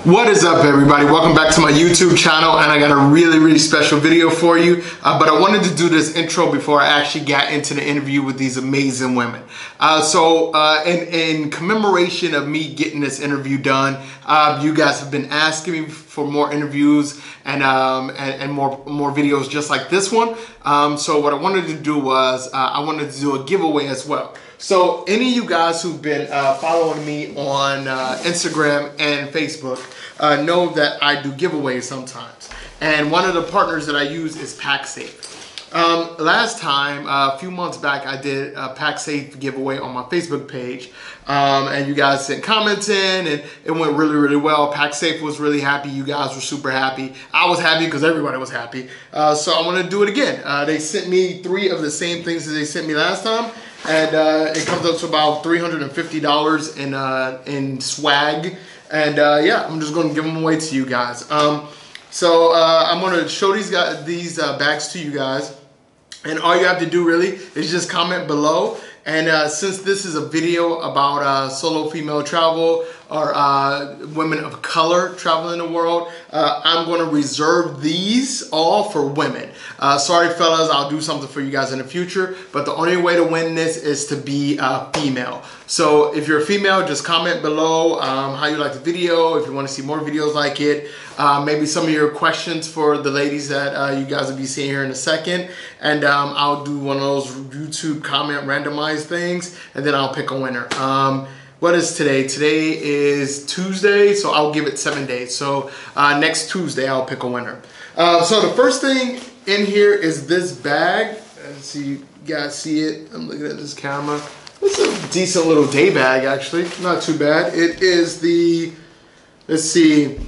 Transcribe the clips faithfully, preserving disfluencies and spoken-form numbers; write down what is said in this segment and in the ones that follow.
What is up, everybody? Welcome back to my YouTube channel, and I got a really really special video for you, uh, but I wanted to do this intro before I actually got into the interview with these amazing women. Uh, so uh, in, in commemoration of me getting this interview done, uh, you guys have been asking me for more interviews and um, and, and more more videos just like this one. Um, so what I wanted to do was uh, I wanted to do a giveaway as well. So any of you guys who've been uh, following me on uh, Instagram and Facebook uh, know that I do giveaways sometimes. And one of the partners that I use is PacSafe. Um, last time, uh, a few months back, I did a PacSafe giveaway on my Facebook page. Um, and you guys sent comments in, and it went really, really well. PacSafe was really happy. You guys were super happy. I was happy because everybody was happy. Uh, so I want to do it again. Uh, they sent me three of the same things that they sent me last time. And uh, it comes up to about three hundred fifty dollars in uh, in swag, and uh, yeah, I'm just going to give them away to you guys. Um, so uh, I'm going to show these guys these uh, bags to you guys, and all you have to do really is just comment below. And uh, since this is a video about uh, solo female travel or uh, women of color traveling the world, uh, I'm going to reserve these all for women. Uh, sorry, fellas, I'll do something for you guys in the future, but the only way to win this is to be uh, female. So if you're a female, just comment below um, how you like the video, if you want to see more videos like it, uh, maybe some of your questions for the ladies that uh, you guys will be seeing here in a second, and um, I'll do one of those YouTube comment randomized things, and then I'll pick a winner. Um, what is today? Today is Tuesday, so I'll give it seven days. So uh, next Tuesday, I'll pick a winner. Uh, so the first thing in here is this bag. Let's see, you guys see it. I'm looking at this camera. It's a decent little day bag, actually. Not too bad. It is the, let's see,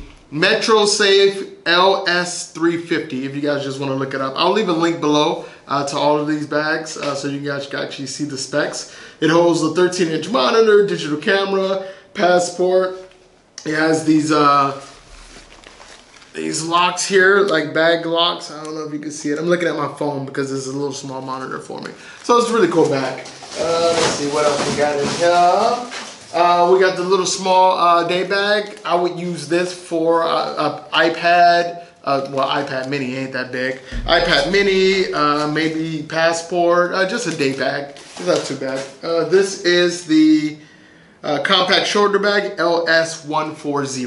MetroSafe L S three fifty, if you guys just want to look it up. I'll leave a link below uh, to all of these bags uh, so you guys can actually see the specs. It holds a thirteen inch monitor, digital camera, passport. It has these uh, these locks here, like bag locks. I don't know if you can see it. I'm looking at my phone because it's a little small monitor for me. So it's a really cool bag. Uh, let's see what else we got in here. Uh, we got the little small uh, day bag. I would use this for uh, an iPad. Uh, well, iPad mini ain't that big. iPad mini, uh, maybe passport, uh, just a day bag. It's not too bad. Uh, this is the uh, compact shoulder bag L S one forty.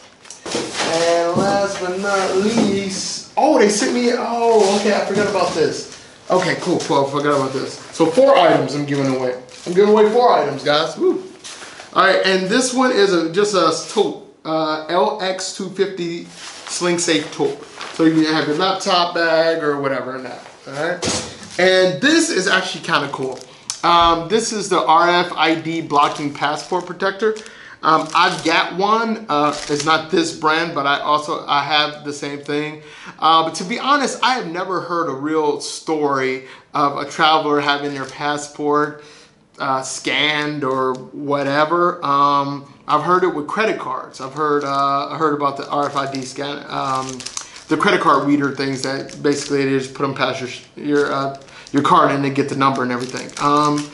And last but not least, oh, they sent me, oh, okay, I forgot about this. Okay, cool, cool, I forgot about this. So four items I'm giving away. I'm giving away four items, guys. Woo. All right, and this one is a, just a tote, uh, L X two fifty Sling Safe tote. So you can have your laptop bag or whatever in that, all right? And this is actually kind of cool. Um, this is the R F I D blocking passport protector. Um, I've got one. Uh, it's not this brand, but I also I have the same thing. Uh, but to be honest, I have never heard a real story of a traveler having their passport uh, scanned or whatever. Um, I've heard it with credit cards. I've heard uh, I heard about the R F I D scan, um, the credit card reader things that basically they just put them past your your uh, your card and they get the number and everything. Um,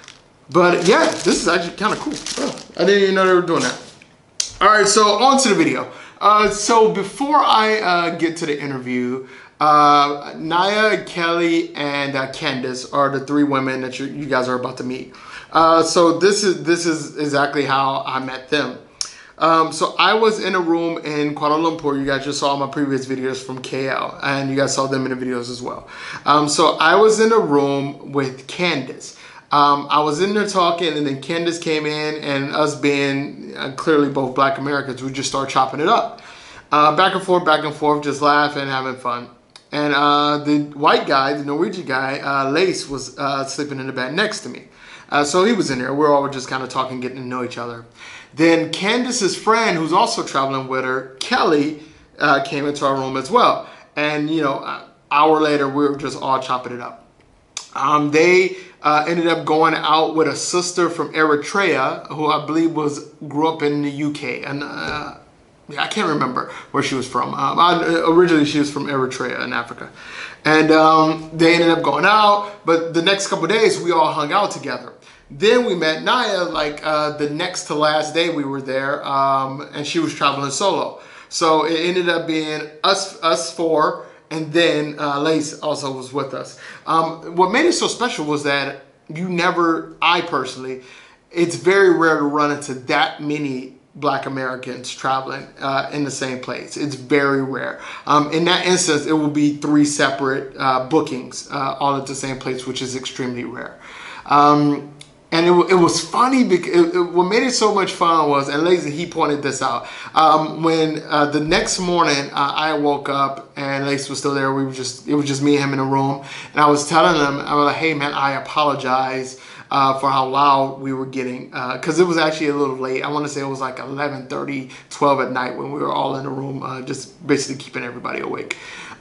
But yeah, this is actually kind of cool. Oh, I didn't even know they were doing that. All right, so on to the video. Uh, so before I uh, get to the interview, uh, Naya, Kelly, and uh, Candace are the three women that you, you guys are about to meet. Uh, so this is this is exactly how I met them. Um, so I was in a room in Kuala Lumpur. You guys just saw my previous videos from K L, and you guys saw them in the videos as well. Um, so I was in a room with Candace. Um, I was in there talking, and then Candace came in, and us being uh, clearly both Black Americans, we just start chopping it up. Uh, back and forth, back and forth, just laughing, having fun. And uh, the white guy, the Norwegian guy, uh, Lace, was uh, sleeping in the bed next to me. Uh, so he was in there. We're all just kind of talking, getting to know each other. Then Candace's friend, who's also traveling with her, Kelly, uh, came into our room as well. And, you know, an hour later, we were just all chopping it up. Um, they uh, ended up going out with a sister from Eritrea, who I believe was grew up in the U K, and uh, I can't remember where she was from. Um, I, originally, she was from Eritrea in Africa, and um, they ended up going out. But the next couple of days, we all hung out together. Then we met Naya like uh, the next to last day we were there, um, and she was traveling solo. So it ended up being us us four, and then uh, Lace also was with us. Um, what made it so special was that you never, I personally, it's very rare to run into that many Black Americans traveling uh, in the same place. It's very rare. Um, in that instance, it will be three separate uh, bookings uh, all at the same place, which is extremely rare. Um, and it, it was funny because it, it, what made it so much fun was, and Lazy, he pointed this out, um, when uh, the next morning uh, I woke up and Lace was still there. We were just, it was just me and him in a room, and I was telling him, I was like, hey man, I apologize Uh, for how loud we were getting, because uh, it was actually a little late. I want to say it was like eleven thirty, twelve at night when we were all in the room, uh, just basically keeping everybody awake.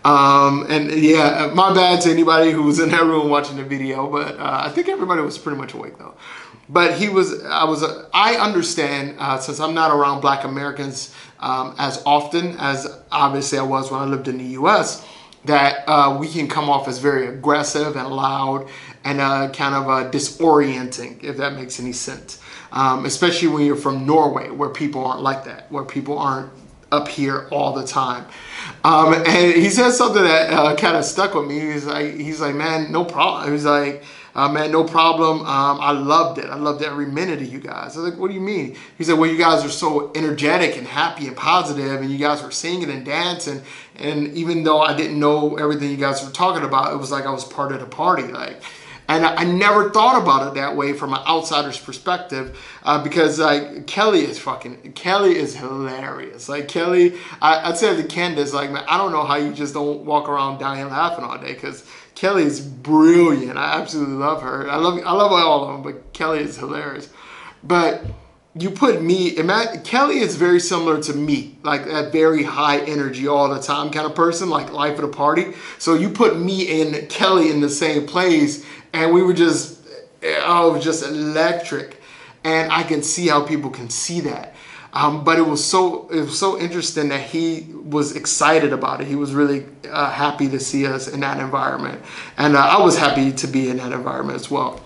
Um, and yeah, my bad to anybody who was in that room watching the video, but uh, I think everybody was pretty much awake though. But he was, I was, uh, I understand, uh, since I'm not around Black Americans um, as often as obviously I was when I lived in the U S, that uh, we can come off as very aggressive and loud and uh, kind of uh, disorienting, if that makes any sense. Um, especially when you're from Norway, where people aren't like that, where people aren't up here all the time. Um, and he said something that uh, kind of stuck with me. He's like, he's like, man, no problem. He's like, uh, man, no problem. Um, I loved it. I loved every minute of you guys. I was like, what do you mean? He said, well, you guys are so energetic and happy and positive, and you guys were singing and dancing. And even though I didn't know everything you guys were talking about, it was like I was part of the party. Like, and I never thought about it that way from an outsider's perspective, uh, because like Kelly is fucking, Kelly is hilarious. Like Kelly, I, I'd say to Candace, like, man, I don't know how you just don't walk around dying laughing all day, because Kelly is brilliant. I absolutely love her. I love, I love all of them, but Kelly is hilarious. But you put me, imagine, Kelly is very similar to me, like that very high energy all the time kind of person, like life of the party. So you put me and Kelly in the same place, and we were just, oh, just electric. And I can see how people can see that. Um, but it was so it was so interesting that he was excited about it. He was really uh, happy to see us in that environment. And uh, I was happy to be in that environment as well.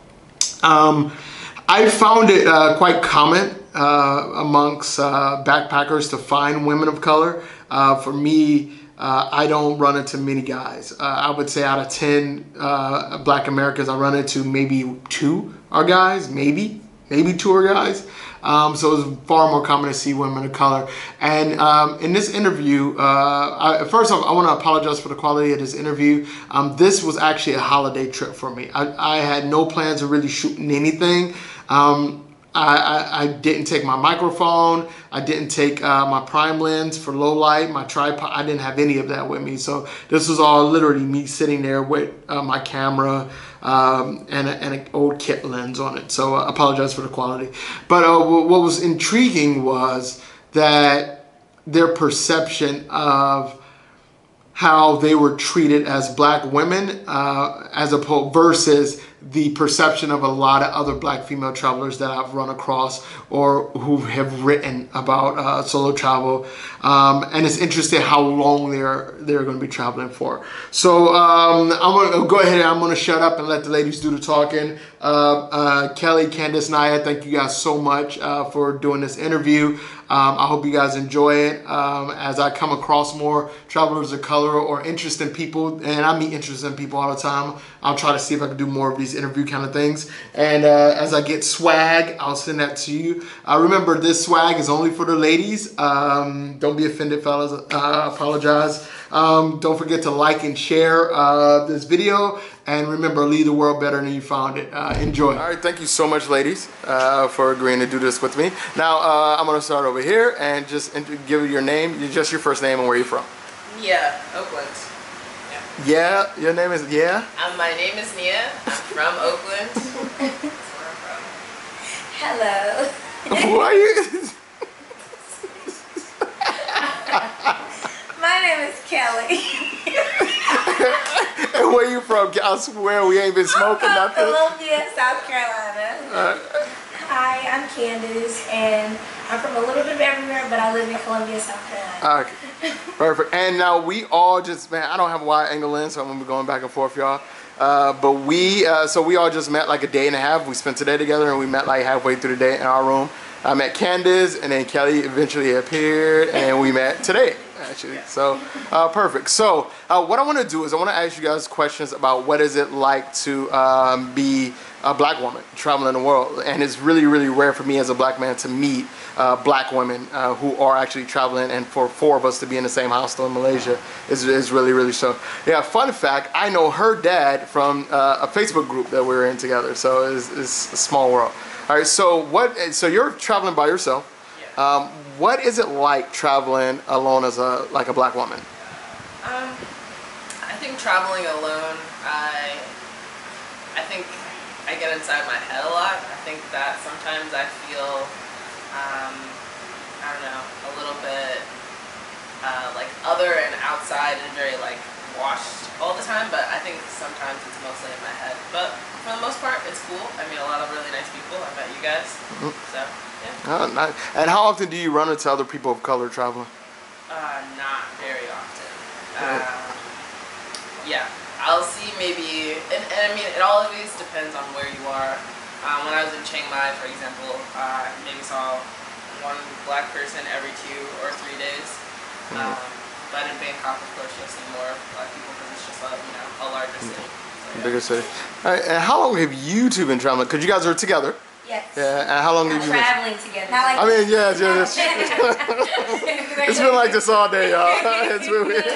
Um, I found it uh, quite common uh, amongst uh, backpackers to find women of color. Uh, for me, uh, I don't run into many guys. Uh, I would say out of ten uh, Black Americans, I run into maybe two are guys, maybe, maybe two are guys. Um, so it's far more common to see women of color. And um, in this interview, uh, I, first off, I want to apologize for the quality of this interview. Um, this was actually a holiday trip for me. I, I had no plans of really shooting anything. Um, I, I, I didn't take my microphone. I didn't take uh, my prime lens for low light, my tripod. I didn't have any of that with me. So this was all literally me sitting there with uh, my camera um, and, a, and an old kit lens on it. So I apologize for the quality. But uh, what was intriguing was that their perception of how they were treated as Black women uh, as opposed versus the perception of a lot of other Black female travelers that I've run across or who have written about uh, solo travel. Um, and it's interesting how long they're they're going to be traveling for. So um, I'm going to go ahead and I'm going to shut up and let the ladies do the talking. Uh, uh, Kelly, Candace, Naya, thank you guys so much uh, for doing this interview. Um, I hope you guys enjoy it. Um, as I come across more travelers of color or interesting people, and I meet interesting people all the time, I'll try to see if I can do more of these interview kind of things. And uh, as I get swag, I'll send that to you. Uh, remember, this swag is only for the ladies. Um, don't be offended, fellas. Uh, I apologize. Um, don't forget to like and share uh, this video. And remember, leave the world better than you found it. Uh, enjoy. All right, thank you so much, ladies, uh, for agreeing to do this with me. Now, uh, I'm going to start over here and just give your name, just your first name and where you're from. Yeah, Oakland. Yeah, yeah, your name is, yeah? Um, my name is Nia. I'm from Oakland. That's where I'm from. Hello. Who are you? My name is Kelly. And where you from? I swear we ain't been smoking I'm nothing. from Columbia, South Carolina. Uh, Hi, I'm Candace, and I'm from a little bit of everywhere, but I live in Columbia, South Carolina. Okay, perfect. And now we all just, man, I don't have a wide angle lens, so I'm gonna be going back and forth, y'all. Uh, but we, uh, so we all just met like a day and a half. We spent today together, and we met like halfway through the day in our room. I met Candace, and then Kelly eventually appeared, and we met today, actually. So, uh, perfect. So, uh, what I want to do is I want to ask you guys questions about what is it like to um, be a black woman traveling the world. And it's really, really rare for me as a black man to meet uh, black women uh, who are actually traveling, and for four of us to be in the same hostel in Malaysia is, is really, really so. Yeah, fun fact, I know her dad from uh, a Facebook group that we were in together, so it's, it's a small world. All right, so what? So you're traveling by yourself. Yeah. Um, what is it like traveling alone as a like a black woman? Um, I think traveling alone, I, I think I get inside my head a lot. I think that sometimes I feel, um, I don't know, a little bit uh, like other and outside and very like washed all the time. But I think sometimes it's mostly in my head. But for the most part, it's cool. I meet a lot of really nice people. I met you guys, mm-hmm. so yeah. Oh, nice. And how often do you run into other people of color traveling? Uh, not very often. Um, yeah, I'll see maybe, and, and I mean, it always depends on where you are. Um, when I was in Chiang Mai, for example, uh, maybe saw one black person every two or three days. Um, but in Bangkok, of course, you'll see more black people because it's just a, you know, a larger city. So, yeah. Bigger city. All right, and how long have you two been traveling? Because you guys are together. Yes. Yeah, and how long Not have you been traveling together? Not like I mean, yeah, yeah. It's, it's been like this all day, y'all. It's been,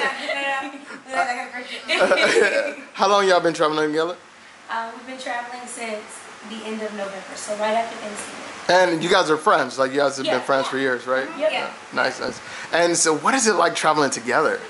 how long y'all been traveling together? Uh, we've been traveling since the end of November, so right after Thanksgiving. And you guys are friends, like you guys have yeah. been friends for years, right? Yep. Yeah. Nice, nice. And so what is it like traveling together?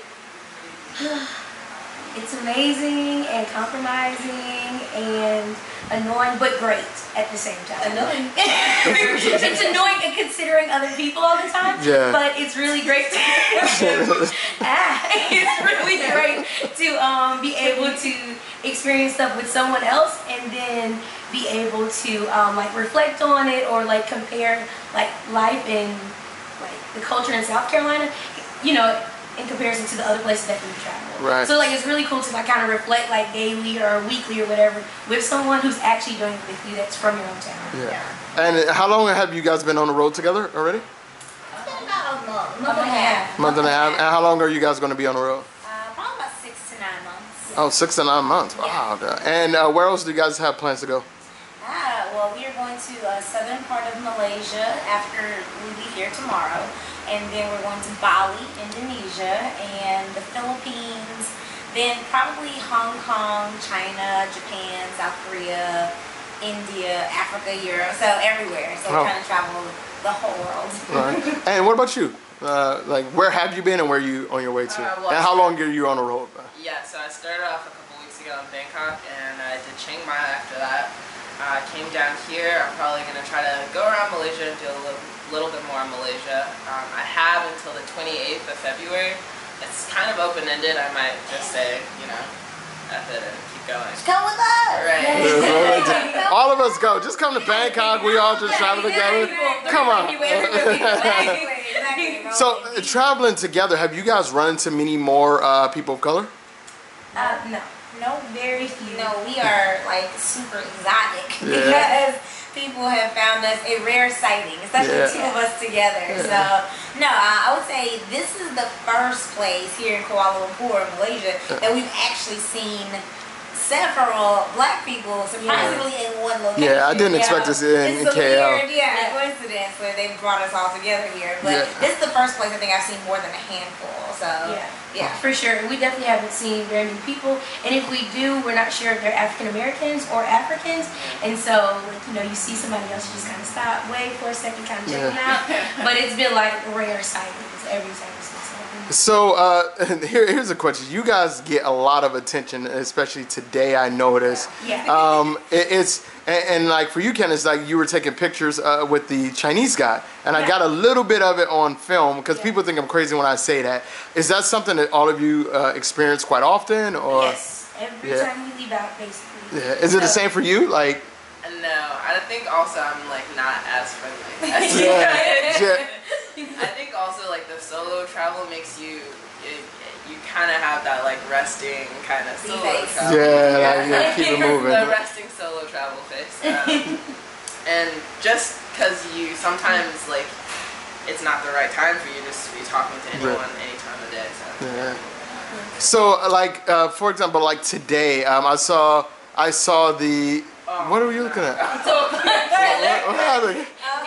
It's amazing and compromising and annoying, but great at the same time. Annoying. It's annoying and considering other people all the time, yeah. but it's really great to ah, it's really great to um, be able to experience stuff with someone else and then be able to um, like reflect on it or like compare like life in like the culture in South Carolina, you know, in comparison to the other places that we've traveled. Right. So like it's really cool to like kind of reflect like daily or weekly or whatever with someone who's actually doing it with you that's from your hometown. Yeah. yeah. And how long have you guys been on the road together already? About a month, month and a half. Month and a half. And how long are you guys going to be on the road? Uh, probably about six to nine months. Oh, six to nine months. Wow. Yeah. And uh, where else do you guys have plans to go? Ah, well, we are going to uh, southern part of Malaysia after we leave here tomorrow. And then we're going to Bali, Indonesia, and the Philippines, then probably Hong Kong, China, Japan, South Korea, India, Africa, Europe, so everywhere. So oh. we're trying to travel the whole world. Right. And what about you? Uh, like, where have you been and where are you on your way to? Uh, well, and how long are you on the road? Yeah, so I started off a couple weeks ago in Bangkok, and I did Chiang Mai after that. I uh, came down here. I'm probably going to try to go around Malaysia and do a little, little bit more in Malaysia. Um, I have until the twenty-eighth of February. It's kind of open-ended. I might just say, you know, F it and keep going. Come with us! Right. All of us go. Just come to Bangkok. We all just travel together. Come on. So, uh, traveling together, have you guys run into many more uh, people of color? Uh, no. No, very few. No, we are like super exotic yeah. because people have found us a rare sighting, especially yeah. two of us together. Yeah. So, no, uh, I would say this is the first place here in Kuala Lumpur, Malaysia, that we've actually seen several black people surprisingly yeah. in one location. Yeah, I didn't expect to see it in, in K L. Weird, yeah, yeah, coincidence where they brought us all together here. But yeah. this is the first place I think I've seen more than a handful. So yeah, yeah, for sure. We definitely haven't seen very many people, and if we do, we're not sure if they're African Americans or Africans. And so, like, you know, you see somebody else, you just kind of stop, wait for a second, kind of check yeah. them out. But it's been like rare sightings every time we see something. So uh, here, here's a question. You guys get a lot of attention, especially today. I noticed. Yeah. Um, it, it's and, and like for you, Ken, it's like you were taking pictures uh, with the Chinese guy, and yeah. I got a little bit of it on film because yeah. people think I'm crazy when I say that. Is that something that all of you uh, experience quite often, or? Yes. Every yeah. time we leave out, basically. Yeah. Is it so, the same for you? Like. No, I think also I'm like not as friendly. As yeah. yeah. I think also like the solo travel makes you, it, you kind of have that like resting kind of solo face. travel. Yeah, yeah, yeah, keep it moving. The resting solo travel face. Um, and just because you sometimes like it's not the right time for you just to be talking to anyone right. any time of day. So. Yeah. So like uh, for example, like today, um, I saw I saw the. Oh, what are you looking at? what, what happened?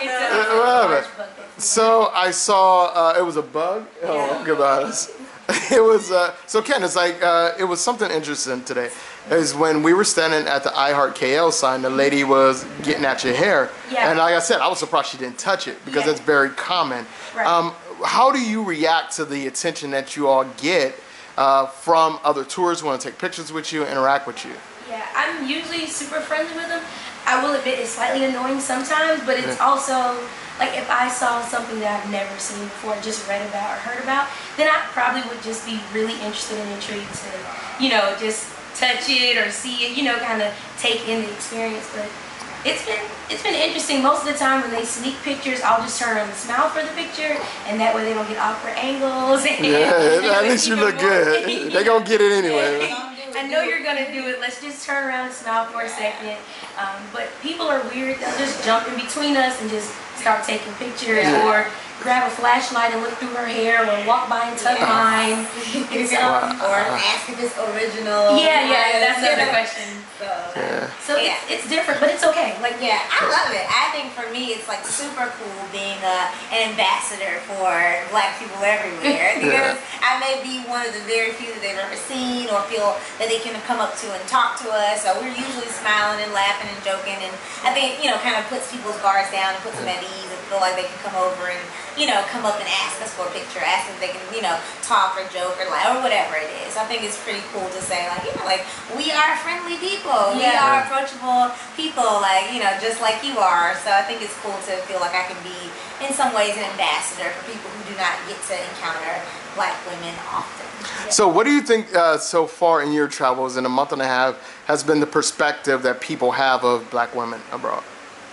What happened? So I saw uh, it was a bug. Oh, okay, about us. It was uh, so Ken. It's like uh, it was something interesting today. Is when we were standing at the iHeart K L sign, the lady was getting at your hair, yeah. and like I said, I was surprised she didn't touch it because yeah. it's very common. Right. Um, how do you react to the attention that you all get uh, from other tourists who want to take pictures with you, interact with you? Yeah, I'm usually super friendly with them. I will admit it's slightly annoying sometimes, but it's yeah. also like if I saw something that I've never seen before, just read about or heard about, then I probably would just be really interested and intrigued to, you know, just touch it or see it, you know, kind of take in the experience. But it's been it's been interesting. Most of the time when they sneak pictures, I'll just turn around and smile for the picture, and that way they don't get awkward angles. And, yeah, you know, at least you look good. They gonna get it anyway. I know you're gonna do it. Let's just turn around and smile for a second. Um, but people are weird. They'll just jump in between us and just start taking pictures, yeah. or grab a flashlight and look through her hair, or walk by and touch yeah. mine. It's, um, or ask if it's original. Yeah, yeah, that's the other question. So, yeah. so yeah. it's, it's different, but it's okay. Like, yeah, I love it. I think for me, it's like super cool being a, an ambassador for Black people everywhere. Because yeah. I may be one of the very few that they've ever seen or feel that they can come up to and talk to us. So we're usually smiling and laughing and joking, and I think, you know, kind of puts people's guards down and puts them at ease and feel like they can come over and, you know, come up and ask us for a picture, ask if they can, you know, talk or joke or lie or whatever it is. I think it's pretty cool to say, like, you know, like, we are friendly people. Yeah. We are approachable people, like, you know, just like you are. So I think it's cool to feel like I can be, in some ways, an ambassador for people who do not get to encounter Black women often. So what do you think uh, so far in your travels in a month and a half has been the perspective that people have of Black women abroad?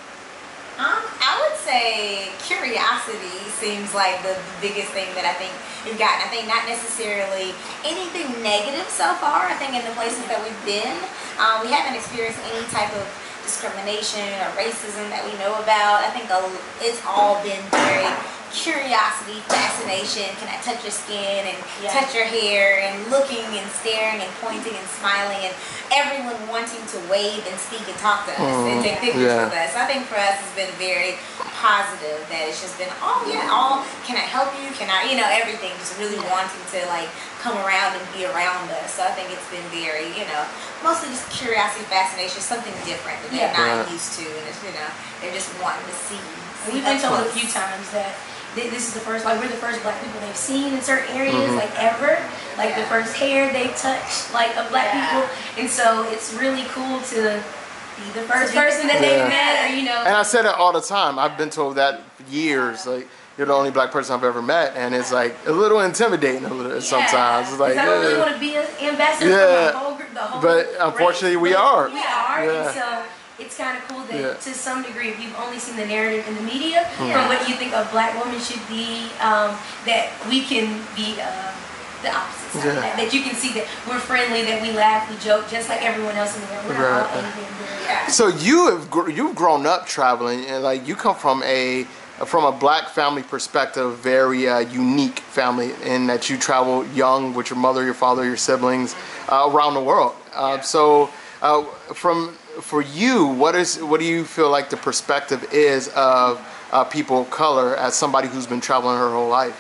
Um, I would say curiosity seems like the biggest thing that I think we've gotten. I think not necessarily anything negative so far. I think in the places that we've been, um, we haven't experienced any type of discrimination or racism that we know about. I think it's all been very curiosity, fascination. Can I touch your skin and yeah. touch your hair, and looking and staring and pointing and smiling, and everyone wanting to wave and speak and talk to us mm, and take pictures yeah. with us. I think for us it's been very positive that it's just been, oh yeah, all, can I help you? Can I, you know, everything, just really yeah. wanting to like come around and be around us. So I think it's been very, you know, mostly just curiosity, fascination, something different that they're yeah. not yeah. used to, and it's, you know, they're just wanting to see. see We've been told a few times that this is the first, like, we're the first Black people they've seen in certain areas, mm-hmm. like, ever. Like, yeah. the first hair they touched, like, of Black yeah. people. And so it's really cool to be the first person that they've yeah. met, or, you know. And I said it all the time. I've been told that for years. Like, you're the only Black person I've ever met, and it's, like, a little intimidating a little, yeah. sometimes. It's like, I don't yeah. really want to be an ambassador yeah. for the whole group, the whole But unfortunately, race. we are. We are, yeah. and so it's kind of cool that yeah. to some degree, if you've only seen the narrative in the media, yeah. from what you think a Black woman should be, um, that we can be um, the opposite side yeah. of that. That you can see that we're friendly, that we laugh, we joke, just like everyone else in the world. We're right. not all angry and bitter. Yeah. So you have gr you've grown up traveling, and like you come from a from a Black family perspective, very uh, unique family in that you travel young with your mother, your father, your siblings uh, around the world. Uh, yeah. So uh, from for you, what is what do you feel like the perspective is of uh, people of color as somebody who's been traveling her whole life?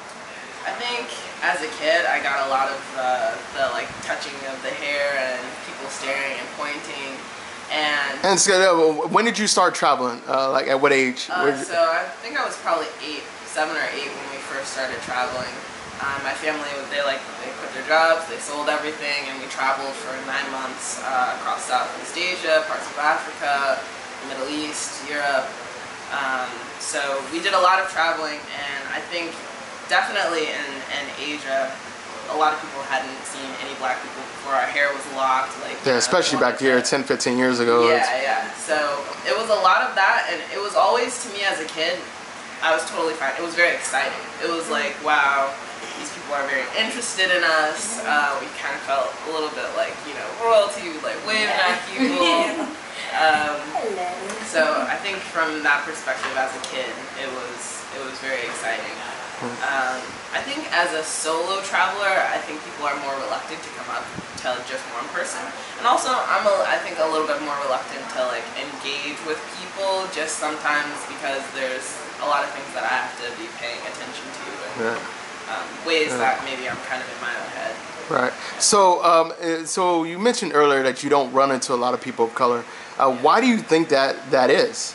I think as a kid, I got a lot of uh, the like touching of the hair and people staring and pointing. And, and so, uh, when did you start traveling? Uh, like at what age? Uh, so I think I was probably eight, seven or eight when we first started traveling. Um, my family, they like they quit their jobs, they sold everything, and we traveled for nine months uh, across Southeast Asia, parts of Africa, the Middle East, Europe. Um, so we did a lot of traveling, and I think definitely in, in Asia, a lot of people hadn't seen any Black people before. Our hair was locked, like yeah, especially back here ten, fifteen years ago. Yeah, yeah. So it was a lot of that, and it was always to me as a kid I was totally fine. It was very exciting. It was like, wow, these people are very interested in us. Uh, we kind of felt a little bit like, you know, royalty, like waving at people. Um, so I think from that perspective as a kid, it was it was very exciting. Um, I think as a solo traveler, I think people are more reluctant to come up to just one person, and also I'm a, I think a little bit more reluctant to like engage with people, just sometimes because there's a lot of things that I have to be paying attention to, and yeah. um, ways yeah. that maybe I'm kind of in my own head. Right. So, um, so you mentioned earlier that you don't run into a lot of people of color. Uh, yeah. Why do you think that that is?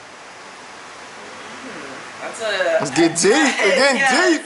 That's a... Let's get deep. Again, yeah. deep.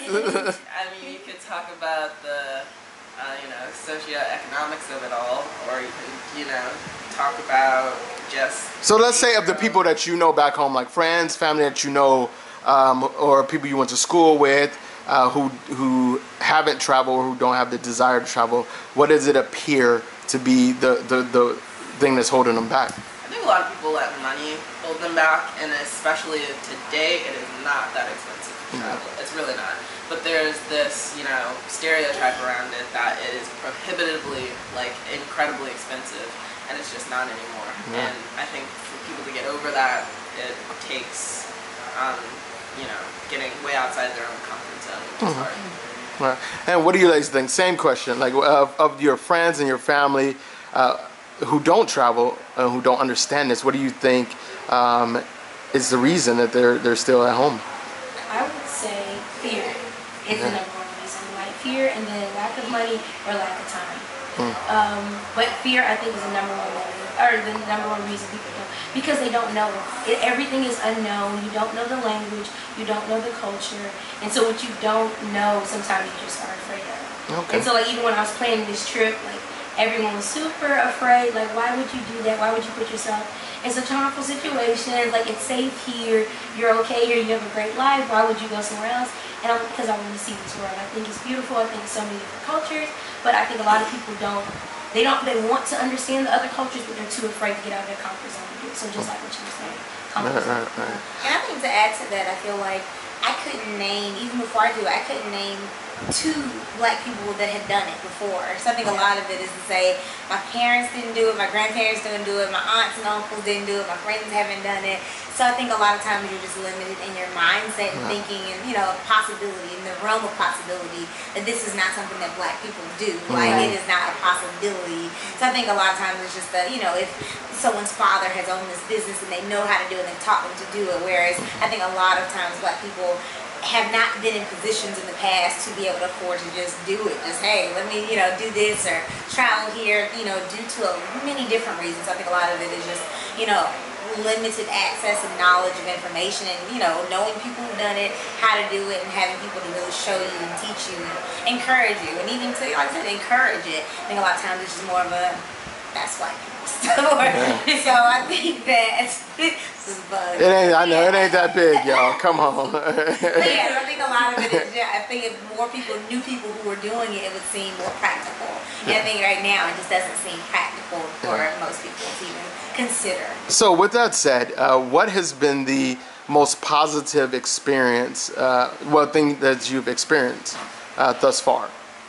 I mean, you could talk about the, uh, you know, socioeconomics of it all, or you could, you know, talk about just... So let's say of the people that you know back home, like friends, family that you know, um, or people you went to school with, uh, who who haven't traveled or who don't have the desire to travel, what does it appear to be the, the, the thing that's holding them back? I think a lot of people let money hold them back, and especially today, it is not that expensive to travel. Mm-hmm. It's really not. But there's this, you know, stereotype around it that it is prohibitively, like, incredibly expensive, and it's just not anymore. Yeah. And I think for people to get over that, it takes, um, you know, getting way outside their own comfort zone, which is hard. Right. And what do you guys think? Same question. Like, of, of your friends and your family uh, who don't travel, uh, who don't understand this, what do you think um, is the reason that they're they're still at home? I would say fear is yeah. the number one reason. Like fear, and then lack of money or lack of time. Hmm. Um, but fear, I think, is the number one reason, or the number one reason people don't, because they don't know. It, everything is unknown. You don't know the language. You don't know the culture, and so what you don't know, sometimes you just are afraid of. Okay. And so, like, even when I was planning this trip, like, everyone was super afraid. Like, why would you do that? Why would you put yourself in such harmful situations? Like, it's safe here. You're okay here. You have a great life. Why would you go somewhere else? And I'm, because I want to see this world. I think it's beautiful. I think it's so many different cultures. But I think a lot of people don't. They don't. They want to understand the other cultures, but they're too afraid to get out of their comfort zone to do it. So just like what you were saying, comfort zone. Right, right, right. And I think to add to that, I feel like I couldn't name, even before I do it, I couldn't name two black people that had done it before. So I think a lot of it is to say my parents didn't do it, my grandparents didn't do it, my aunts and uncles didn't do it, my friends haven't done it. So I think a lot of times you're just limited in your mindset and thinking and, you know, possibility, in the realm of possibility, that this is not something that black people do. Like, it is not a possibility. So I think a lot of times it's just that, you know, if someone's father has owned this business and they know how to do it and they've taught them to do it, whereas I think a lot of times black people have not been in positions in the past to be able to afford to just do it. Just, hey, let me, you know, do this or travel here, you know, due to a, many different reasons. I think a lot of it is just, you know, limited access and knowledge of information, and, you know, knowing people who've done it, how to do it, and having people to really show you and teach you and encourage you. And even to, like I said, encourage it. I think a lot of times it's just more of a, that's white people stuff. Yeah. So I think that this is bug. It ain't, I know, it ain't that big, y'all. Come on. But yeah, I think a lot of it is, yeah, I think if more people knew people who were doing it, it would seem more practical. And I think right now it just doesn't seem practical for yeah. most people to even consider. So with that said, uh, what has been the most positive experience, uh, well, thing that you've experienced uh, thus far?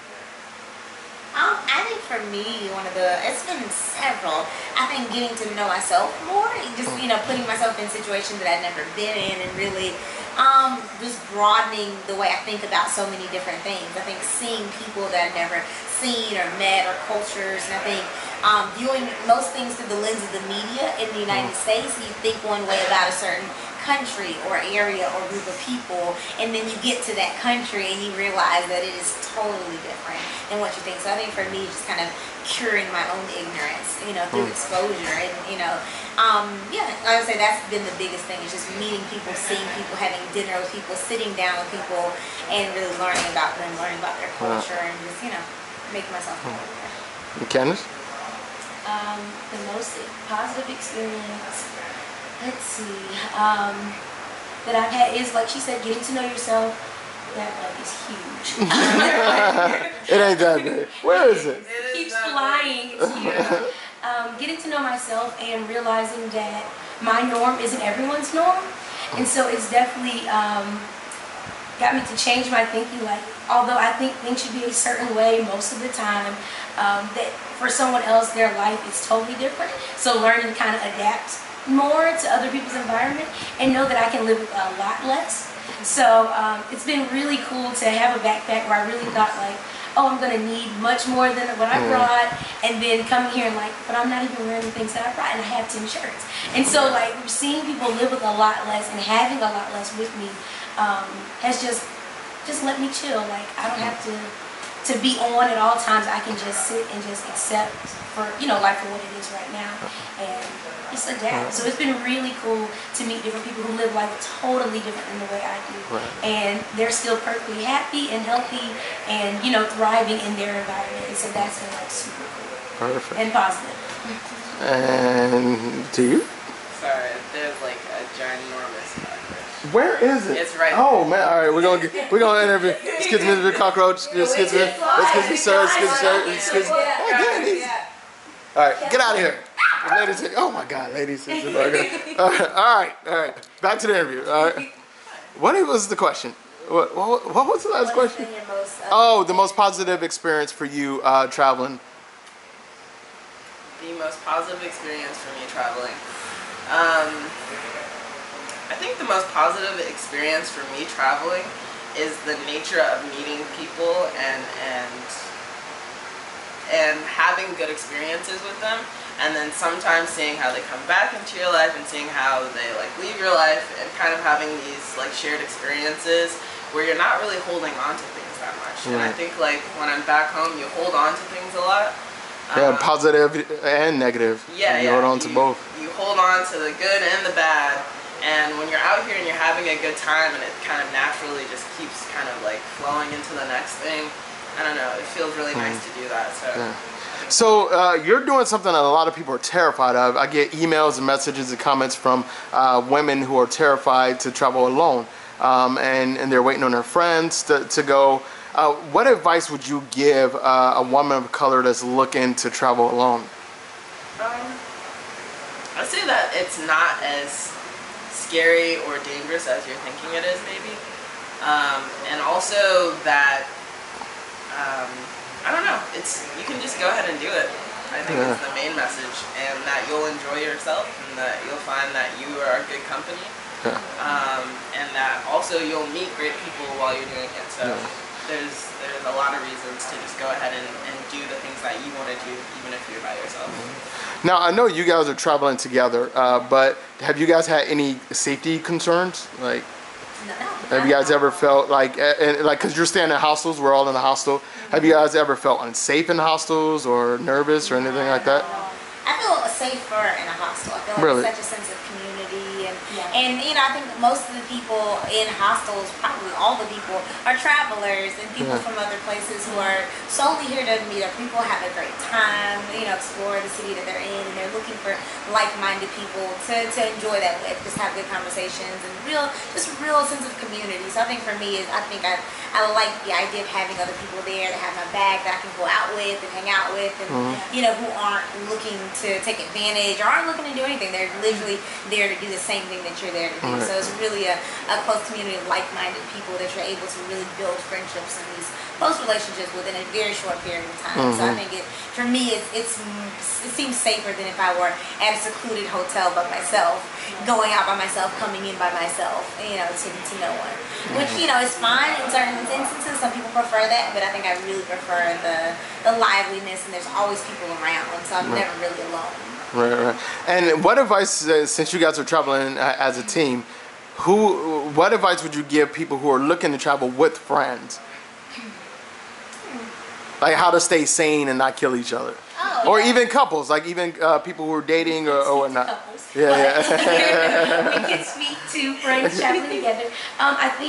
Um, I think for me, one of the, it's been several, I think getting to know myself more, just, you know, putting myself in situations that I've never been in, and really um, just broadening the way I think about so many different things. I think seeing people that I've never seen or met, or cultures, and I think um, viewing most things through the lens of the media in the United States, you think one way about a certain country or area or group of people, and then you get to that country and you realize that it is totally different than what you think. So I think for me, just kind of curing my own ignorance, you know, through exposure, and, you know, um, yeah, I would say that's been the biggest thing, is just meeting people, seeing people, having dinner with people, sitting down with people, and really learning about them, learning about their culture, and just, you know, making myself aware. Candace? Um, the most positive experience, let's see, um, that I've had is, like she said, getting to know yourself. That bug is huge. It ain't that big. Where is it? It keeps flying. It's huge. Um, getting to know myself and realizing that my norm isn't everyone's norm. And so it's definitely um, got me to change my thinking. Like, although I think things should be a certain way most of the time, um, that for someone else, their life is totally different. So learning to kind of adapt more to other people's environment and know that I can live with a lot less. So um, it's been really cool to have a backpack where I really thought like, oh, I'm gonna need much more than what I brought, and then coming here and like, but I'm not even wearing the things that I brought, and I have ten shirts. And so like seeing people live with a lot less and having a lot less with me um, has just just let me chill. Like I don't have to to be on at all times. I can just sit and just accept for you know life for what it is right now, and just adapt. So it's been really cool to meet different people who live life totally different than the way I do. Right. And they're still perfectly happy and healthy and, you know, thriving in their environment. And so that's been like super cool. Perfect. And positive. And do you? Sorry, there's like a ginormous cockroach. Where is it? It's right Oh man! All right, we're gonna get, we're gonna interview. Excuse me, Mister Cockroach. Excuse me. Excuse me, sir. Excuse me, sir. Excuse me. Oh, yeah, all right, get out of here. Ladies, oh my God, ladies. All right, all right, all right. Back to the interview. All right. What was the question? What, what, what was the last What's question? been your most, uh, Oh, the most positive experience for you uh, traveling. The most positive experience for me traveling. Um, I think the most positive experience for me traveling is the nature of meeting people and and and having good experiences with them, and then sometimes seeing how they come back into your life and seeing how they like leave your life, and kind of having these like shared experiences where you're not really holding on to things that much. Right. And I think like when I'm back home, you hold on to things a lot. Yeah, Um, positive and negative. Yeah, you yeah. hold on to you, both. You hold on to the good and the bad, and when you're out here and you're having a good time, and it kind of naturally just keeps kind of like flowing into the next thing. I don't know. It feels really nice to do that. So. Yeah. So uh, you're doing something that a lot of people are terrified of. I get emails and messages and comments from uh, women who are terrified to travel alone, um, and and they're waiting on their friends to to go. Uh, what advice would you give uh, a woman of color that's looking to travel alone? Um, I'd say that it's not as scary or dangerous as you're thinking it is, maybe. Um, and also that, um, I don't know, it's you can just go ahead and do it. I think Yeah. it's the main message, and that you'll enjoy yourself, and that you'll find that you are a good company, Yeah. um, and that also you'll meet great people while you're doing it. So. Yeah. There's there's a lot of reasons to just go ahead and, and do the things that you want to do, even if you're by yourself. Now I know you guys are traveling together, uh, but have you guys had any safety concerns? Like, No. have you guys ever felt like, uh, and, like, cause you're staying in hostels, we're all in the hostel. Have you guys ever felt unsafe in hostels or nervous or anything like that? I feel safer in a hostel. I feel like Really? it's such a sense of community, and Yeah. and you know I think most of the people in hostels, probably all the people, are travelers and people Yeah. from other places who are solely here to meet other people, have a great time, you know, explore the city that they're in, and they're looking for like-minded people to, to enjoy that with, just have good conversations and real, just a real sense of community. So I think for me is I think I I like the idea of having other people there to have my bag that I can go out with and hang out with, and Mhm. you know who aren't looking to take advantage or aren't looking to do anything. They're literally there to do the same thing that you're there to do. Right. So it's really a, a close community of like-minded people that you're able to really build friendships and these close relationships within a very short period of time. So I Mhm. think it, for me, it's, it's it seems safer than if I were at a secluded hotel by myself, going out by myself, coming in by myself, you know, to, to no one. Which, you know, is fine in certain instances. Some people prefer that, but I think I really prefer the, the liveliness, and there's always people around, so I'm Right. never really alone. Right, right. And what advice, uh, since you guys are traveling uh, as a team, who, what advice would you give people who are looking to travel with friends? Like how to stay sane and not kill each other. Oh, Or yeah. even couples, like even uh, people who are dating or, or whatnot. Couples. Yeah, But we can speak to friends traveling together. Um, I think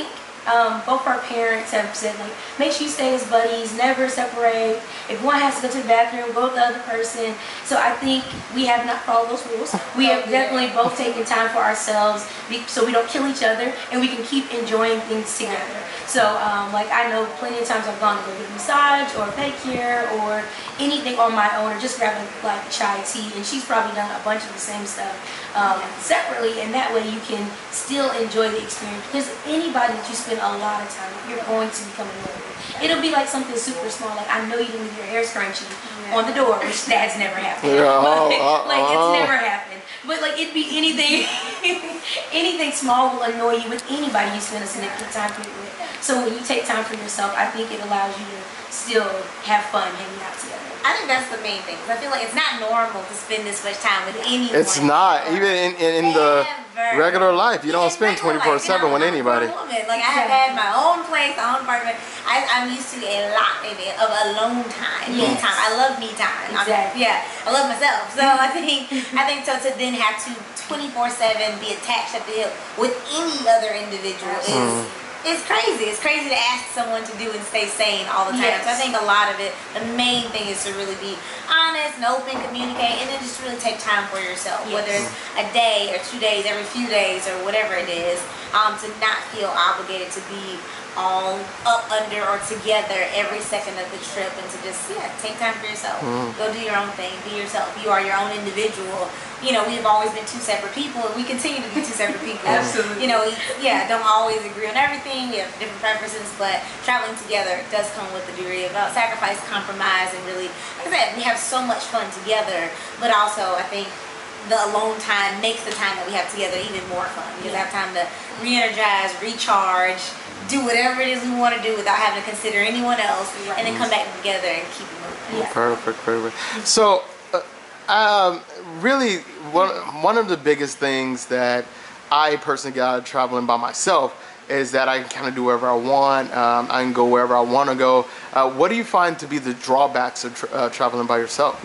Um, both our parents have said, like, make sure you stay as buddies, never separate. If one has to go to the bathroom, go with the other person. So I think we have not followed those rules. We have definitely both taken time for ourselves so we don't kill each other and we can keep enjoying things together. So, um, like, I know plenty of times I've gone to go get a massage or a pedicure or anything on my own, or just grab a, like, chai tea, and she's probably done a bunch of the same stuff um, separately, and that way you can still enjoy the experience. Because anybody that you spend a lot of time with, you're going to become in love with. It'll be like something super small, like, I know you didn't leave your hair scrunchie yeah. on the door, which that's never happened. Yeah, but, uh, like, it's never happened. But, like, it'd be anything, anything small will annoy you with anybody you spend a significant time with. So when you take time for yourself, I think it allows you to still have fun hanging out together. I think that's the main thing. I feel like it's not normal to spend this much time with anyone. It's not. Even in, in, in the regular life, you don't spend twenty-four seven with anybody. Like, I have had my own place, my own apartment. I, I'm used to a lot maybe of alone time, me yes. time. I love me time. Exactly. Yeah, I love myself. So I think I think so to then have to twenty-four seven be attached at the hip with any other individual is. Mm. It's crazy. It's crazy to ask someone to do and stay sane all the time. Yes. So I think a lot of it, the main thing is to really be honest and open, communicate, and then just really take time for yourself. Yes. Whether it's a day or two days, every few days, or whatever it is, um, to not feel obligated to be all up, under, or together every second of the trip, and to just, yeah, take time for yourself. Mm. Go do your own thing. Be yourself. You are your own individual. You know, we've always been two separate people, and we continue to be two separate people. Absolutely. You know, we, yeah, don't always agree on everything. We have different preferences, but traveling together does come with a degree of uh, sacrifice, compromise, and really, like I said, we have so much fun together, but also I think the alone time makes the time that we have together even more fun, because yeah. I have time to re-energize, recharge, do whatever it is we want to do without having to consider anyone else, right. and then come back together and keep it moving. Yeah. Perfect, perfect. So, uh, um, really, one, one of the biggest things that I personally got out of traveling by myself is that I can kind of do wherever I want. Um, I can go wherever I want to go. Uh, what do you find to be the drawbacks of tra uh, traveling by yourself?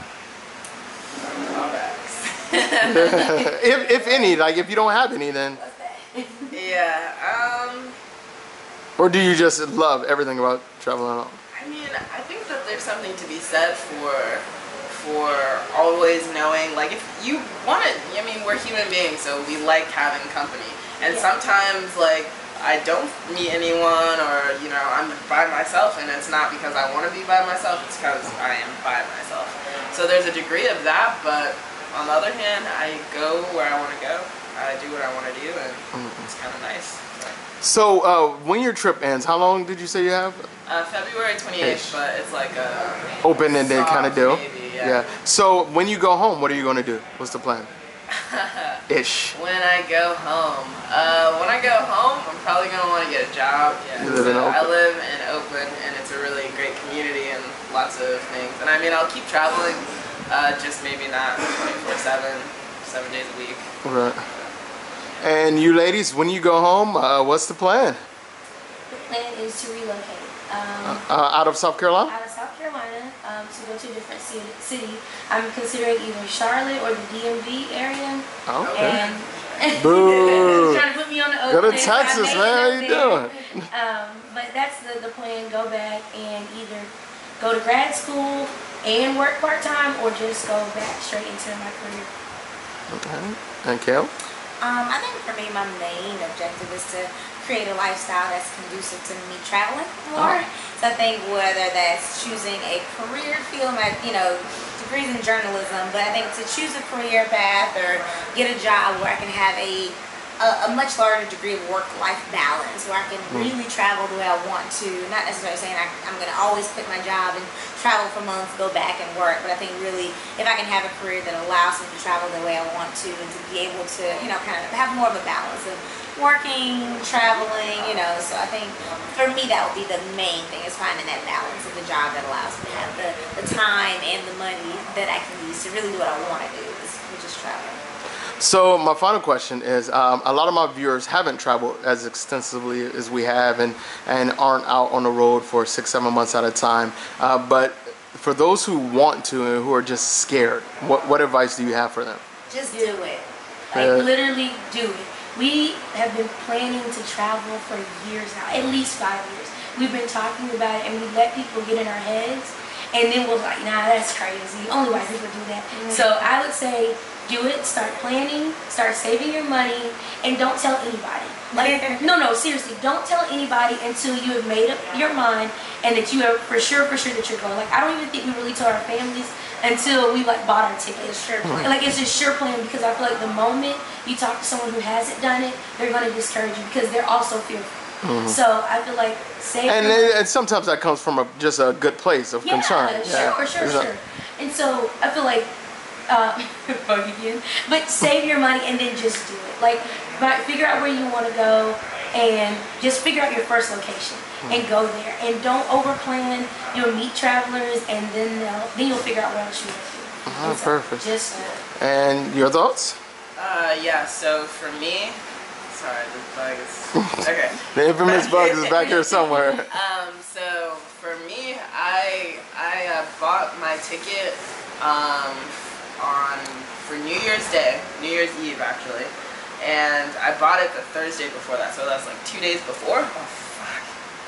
Drawbacks. if, if any, like if you don't have any, then. Yeah. Um. Or do you just love everything about traveling alone? I mean, I think that there's something to be said for for always knowing, like, if you want to, I mean, we're human beings, so we like having company. And yeah. sometimes, like, I don't meet anyone, or, you know, I'm by myself, and it's not because I want to be by myself, it's because I am by myself. So there's a degree of that, but on the other hand, I go where I want to go. I do what I want to do, and mm-hmm. it's kind of nice. So, uh, when your trip ends, how long did you say you have? Uh, February twenty-eighth, but it's like a open-ended kind of deal. Maybe, yeah. yeah. So, when you go home, what are you going to do? What's the plan? Ish. When I go home, uh, when I go home, I'm probably gonna want to get a job. Yeah. You live in Oakland? I live in Oakland, and it's a really great community and lots of things. And I mean, I'll keep traveling, uh, just maybe not twenty-four seven, seven days a week. Right. And you ladies, when you go home, uh, what's the plan? The plan is to relocate. Um, uh, out of South Carolina? Out of South Carolina, um, to go to a different city. city. I'm considering either Charlotte or the D M V area. Okay. And Boo! trying to put me on the Go to Texas, man. How you doing? Um, but that's the, the plan. Go back and either go to grad school and work part-time, or just go back straight into my career. Okay. And Kel? Um, I think for me, my main objective is to create a lifestyle that's conducive to me traveling more. Oh. So I think whether that's choosing a career field, my, you know, degrees in journalism, but I think to choose a career path or get a job where I can have a A, a much larger degree of work-life balance, where I can really travel the way I want to. Not necessarily saying I, I'm going to always quit my job and travel for months, go back and work, but I think really if I can have a career that allows me to travel the way I want to, and to be able to, you know, kind of have more of a balance of working, traveling, you know. So I think for me that would be the main thing, is finding that balance of the job that allows me to have the, the time and the money that I can use to really do what I want to do, which is travel. So my final question is, um, a lot of my viewers haven't traveled as extensively as we have, and, and aren't out on the road for six, seven months at a time. Uh, but for those who want to and who are just scared, what, what advice do you have for them? Just do it. Like, uh, literally do it. we have been planning to travel for years now, at least five years. We've been talking about it, and we let people get in our heads, and then we're like, nah, that's crazy. Only white people do that. Mm-hmm. So I would say, do it, start planning, start saving your money, and don't tell anybody. Like, no, no, seriously, don't tell anybody until you have made up your mind and that you are for sure, for sure that you're going. Like, I don't even think we really told our families until we like bought our tickets. It's sure plan. Like, it's a sure plan, because I feel like the moment you talk to someone who hasn't done it, they're going to discourage you because they're also fearful. Mm-hmm. So I feel like save and, it, and sometimes that comes from a, just a good place of yeah, concern. Sure, yeah, for sure, sure. And so I feel like uh, bug again, but save your money and then just do it. Like, figure out where you want to go and just figure out your first location mm-hmm. and go there. And don't over plan. You'll meet travelers, and then they'll, then you'll figure out what else you want to do. Oh, so perfect. Just do it. And your thoughts? Uh, yeah. So for me. Sorry, this bug is... Okay. The infamous bug is back here somewhere. Um, so, for me, I I uh, bought my ticket um, on for New Year's Day, New Year's Eve, actually. And I bought it the Thursday before that, so that's like two days before. Oh, fuck.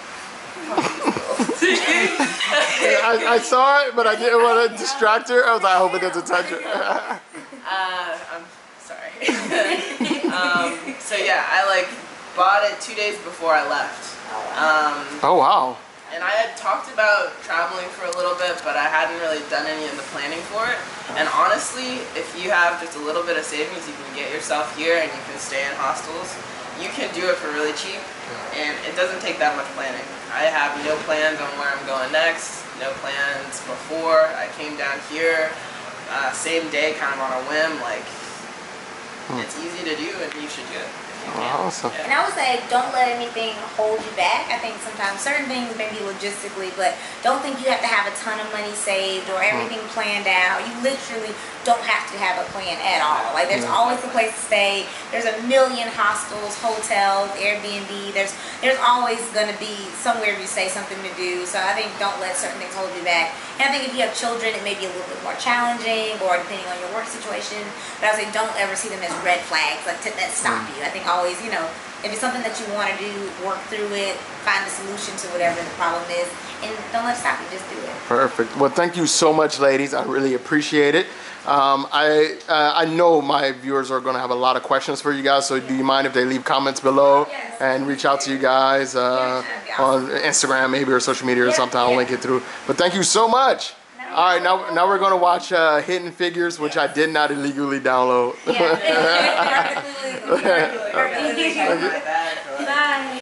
I, I saw it, but I didn't want to distract her. I was like, I hope it doesn't touch her. uh, I'm sorry. um, so yeah, I like bought it two days before I left. Um, oh wow. And I had talked about traveling for a little bit, but I hadn't really done any of the planning for it. And honestly, if you have just a little bit of savings, you can get yourself here and you can stay in hostels. You can do it for really cheap, and it doesn't take that much planning. I have no plans on where I'm going next, no plans before. I came down here, uh, same day, kind of on a whim. Like, hmm. It's easy to do, and you should do it. Awesome. And I would say, don't let anything hold you back. I think sometimes certain things maybe logistically, but don't think you have to have a ton of money saved or everything planned out. You literally don't have to have a plan at all. Like, there's always a place to stay. There's a million hostels, hotels, Airbnb. There's there's always going to be somewhere you stay, something to do. So I think don't let certain things hold you back. And I think if you have children, it may be a little bit more challenging, or depending on your work situation. But I would say, don't ever see them as red flags, like to, that stop you. I think always, you know, if it's something that you want to do, work through it, find a solution to whatever the problem is, and don't let it stop you, just do it. Perfect. Well, thank you so much, ladies. I really appreciate it. Um, I uh, I know my viewers are going to have a lot of questions for you guys, so do you mind if they leave comments below and reach out to you guys uh, on Instagram maybe, or social media or something? I'll link it through. But thank you so much. All right, now now we're going to watch uh, Hidden Figures, which I did not illegally download. Yeah.